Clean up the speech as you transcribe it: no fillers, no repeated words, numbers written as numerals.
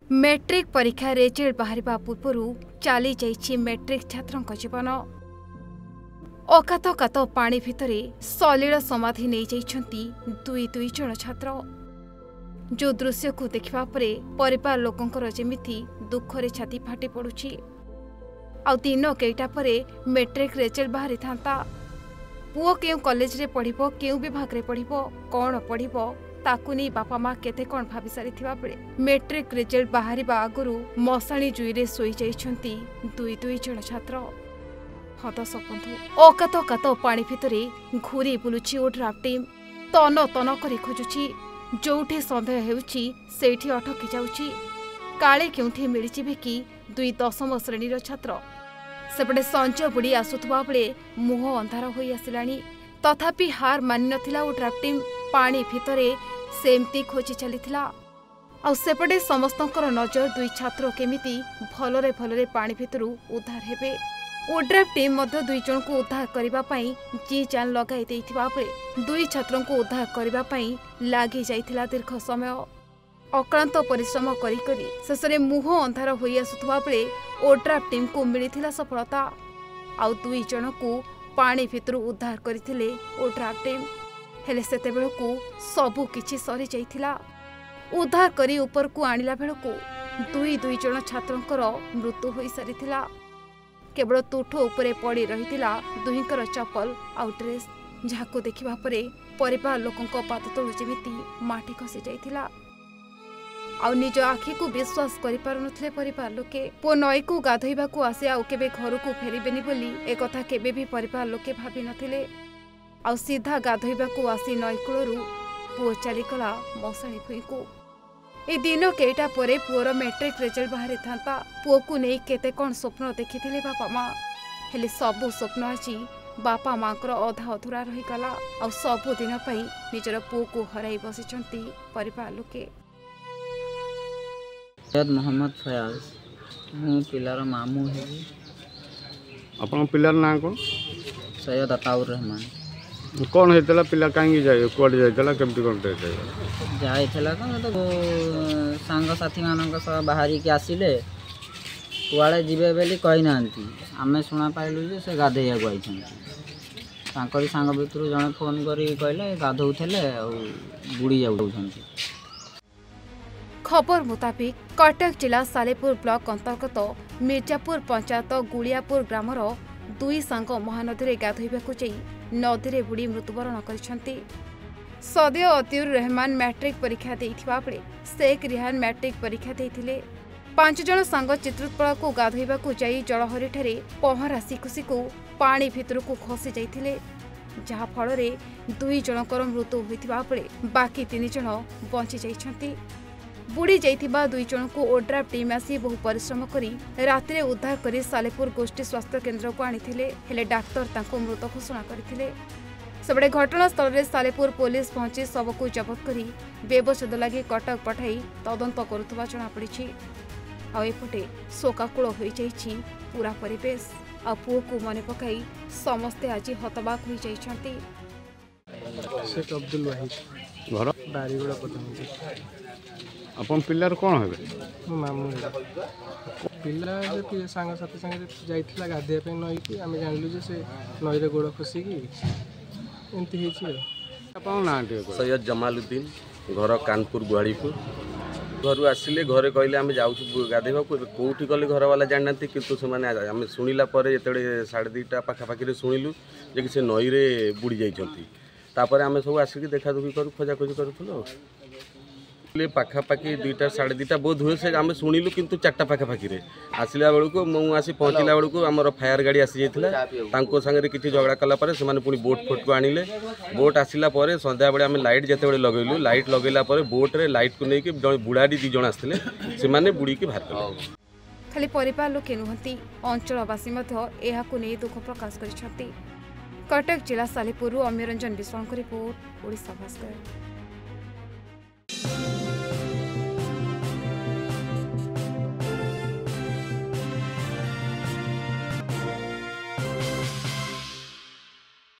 Matric परीक्षा result बाहर पूर्व चली जाइछि मैट्रिक छात्रों जीवन। अकात कात पानी भितरे सलील समाधि नहीं जाइछंती दुई दुई जन छात्र। जो दृश्य को देखा परिवार लोकंकर जेमिति दुखरे छाती फाटी पड़ुछि। आ दिन केटा परे मैट्रिक रेजल्ट बाहरी था। पुओ केउ कॉलेज रे पढ़िबो, केउ विभाग रे पढ़िबो, कौन पढ़िबो ताकू नहीं बापा माँ केते कौन भाभी सारी बेले मैट्रिक रिजल्ट बाहर आगु मशाणी जुईरे शोई जाइछंती दुई दुई जन छात्र। हाँ दर्शक बंधु, अकात कात पानी भितरे घूरी बुलुछि ओड्राफ्ट टीम तन तन करी खोजुछि। जोठी सन्देह हेउछि सेठी अटकी जाउछि। काले केउठी मिलिजिबे कि दुई दशम श्रेणीर छात्र। सेपटे संजय बुड़ी आसुथुबा बेले मुह अंधार होई आसिलानी। तथापि हार मानि नथिला ओड्राफ्ट टीम। पानी भितरे सेमती खोजी चलीथिला। आ सेपटे समस्तंकर नजर दुई छात्र केमिति भलरे भलरे पानी भितरु उद्धार हेबे। ओड्राफ्ट टीम मध्य दुई जन को उद्धार करिबा पई जी जान लगाई देइथिबा बेले दुई छात्रों को उद्धार करिबा पई लागि जाइथिला दीर्घ समय। अक्लांत परिश्रम करी करी शेषरे मुह अंधार होई आसुथुबा बेले ओड्राफ्ट टीम को मिलिथिला सफलता। आ दुई जन को पानी भितरु उद्धार करथिले ओड्राफ्ट टीम। हेले सेते बेलकु सबु किछि सरी जाइथिला। उद्धार करी ऊपर को आनिला बेलकु दुई दुई जन छात्रंकर मृत्यु होई सारिथिला। केवल तुठो उपरे पड़ी रहिथिला दुहींकर चप्पल आउ ड्रेस, जाहाको देखिबा परे परिवार लोकंक पाद तळु जेमिति माटी खसी जाइथिला। आउ निज आखि को विश्वास करि पारु नथिले परिवार लोके। पो नई को गाधोइबा को आसे आउ केबे घर को फेरिबेनी बोली ए कथा केबे भी परिवार लोके भाबी नथिले। आउ सीधा गाधोइबा को आसी नईकूलू पुओ चलीगला मशाणी भूई को। ए दिन केटा परे पुओर मैट्रिक रिजल्ट बाहरी था। पुओ को नहीं केते कौन स्वप्न देखिथिले बापा माँ। हेले सबु स्वप्न आज बापा माँ अधा अधूरा रहीगला। आउ सबु दिन पई निजर पुओ को हराई बसिचंती परिवार लोके। सैयद मोहम्मद फयाज मु पिलार मामू है। आपन पिलार ना कोन? सैयद अताउर रहमान। कौन होता पिला कहीं जाए कौड़े जाइला केमती कौन जाइला तो सांग साथी मानक सब बाहरी के आसिले कुआड़े जीवे बेली कही ना आमे शुणा पाइलु जे से गाधेया गई सांग भितर जड़े फोन कर कहले गाधौले बुड़ी जाऊँगी। खबर मुताबिक कटक जिला सालेपुर ब्लॉक अंतर्गत मिर्जापुर पंचायत गुलियापुर ग्रामर दुई सांग महानदी गाधोइबाकु जाई नदी बुड़ी मृत्युवरण करिसेंती। सदय अतिउर रहमान मैट्रिक परीक्षा देइथिबा बेले शेख रिहान मैट्रिक परीक्षा देइथिले। 5 जन सांग चित्रोत्पल को गाधोइबाकु जाई जलहरी ठारे पहरा शिखु शिखु पानी भितर को खसी जाइथिले, जहा फल दुई जनकर मृत्यु होइथिबा बेले बाकी 3 जन बंची जाइछंती। बुड़ी जाइथिबा दुई जन को ओड्राफ्ट टीम आसी बहु परिश्रम करी रातिरे उद्धार करी सालेपुर गोष्ठी स्वास्थ्य केन्द्र को आनिथिले। हेले डाक्टर तांको मृत घोषणा करथिले। सेबडे घटनास्थल रे सालेपुर पुलिस पहुंची शव को जबत करी बेबचद लगी कटक पठाई तदंत करुथबा जणा पड़िछि। आ एपटे शोकाकुल होई जाइछि पूरा परिवेश। आ पुओ को मने पकाई समस्ते आज हतबाक होई जाइछंती। शेख अब्दुल वाहिद घर बारीगुड़ा पठाउछि। अपन पिलार कौन हेबे? मामू पिला सांग साथी संगे जाइथिला गाधेया पे नई की आमे जानलु जे से नई रे गोड़ खसी की एंती हेछि। अपन ना सैयद जमालुद्दीन घर कानपुर गुहाड़ीपुर। घर आसिले घरे कहले आम जाऊँ गाधेबा कौटी गले घर वाला जाना किंतु से आम शुणिला जो 2:30 पाखापाखि शुणिलु जे कि से नई रे बुड़ी जाइछंती। आम सब आसिक देखा दुखी करूँ खोजाखोजी करूँ पाखापाखि 2टा 2:30 बोध हुए से आम शुणिलु किंतु 4टा पाखापाखि आसला बेलू मुझे पहुँचला बेलू आमर फायर गाड़ी आसी जाता सागर किसी झगड़ा कलापर से पुणी बोट फोट को आनिले। बोट आसला सन्ध्या बेले आम लाइट जिते लगेलु लाइट लगेला बोट्रे लाइट को लेकिन जड़े बुढ़ाड़ी 2 जन आसते से बुड़ी की बाहर कले। खाली परिवार लोके नुहंती अंचलवासी दुख प्रकाश कर। कटक जिला सालेपुर अम्यरंजन विश्वाल रिपोर्ट ओडिशा भास्कर।